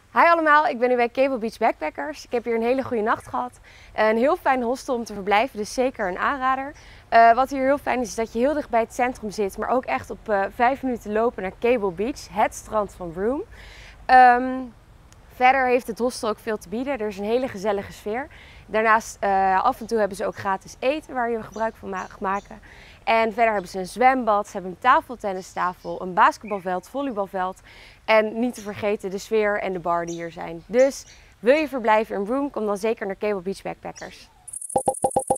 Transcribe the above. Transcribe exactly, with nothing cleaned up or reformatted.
Hi allemaal, ik ben nu bij Cable Beach Backpackers. Ik heb hier een hele goede nacht gehad. Een heel fijn hostel om te verblijven, dus zeker een aanrader. Uh, wat hier heel fijn is, is dat je heel dicht bij het centrum zit, maar ook echt op uh, vijf minuten lopen naar Cable Beach, het strand van Broome. Um, verder heeft het hostel ook veel te bieden. Er is een hele gezellige sfeer. Daarnaast uh, af en toe hebben ze ook gratis eten waar je gebruik van mag maken. En verder hebben ze een zwembad, ze hebben een tafeltennistafel, een basketbalveld, volleybalveld. En niet te vergeten de sfeer en de bar die hier zijn. Dus wil je verblijven in Broome, kom dan zeker naar Cable Beach Backpackers.